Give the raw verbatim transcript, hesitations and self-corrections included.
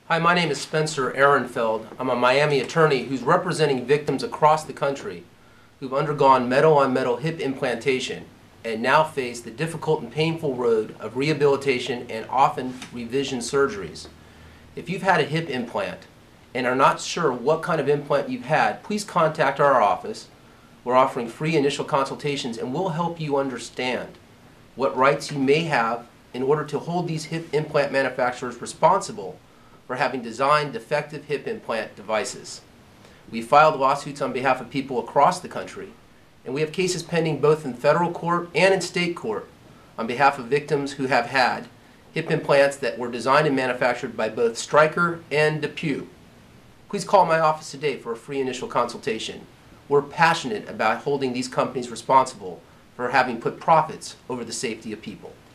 Hi, my name is Spencer Aronfeld. I'm a Miami attorney who's representing victims across the country who've undergone metal-on-metal hip implantation and now face the difficult and painful road of rehabilitation and often revision surgeries. If you've had a hip implant and are not sure what kind of implant you've had, please contact our office. We're offering free initial consultations and we'll help you understand what rights you may have in order to hold these hip implant manufacturers responsible for having designed defective hip implant devices. We filed lawsuits on behalf of people across the country, and we have cases pending both in federal court and in state court on behalf of victims who have had hip implants that were designed and manufactured by both Stryker and DePuy. Please call my office today for a free initial consultation. We're passionate about holding these companies responsible for having put profits over the safety of people.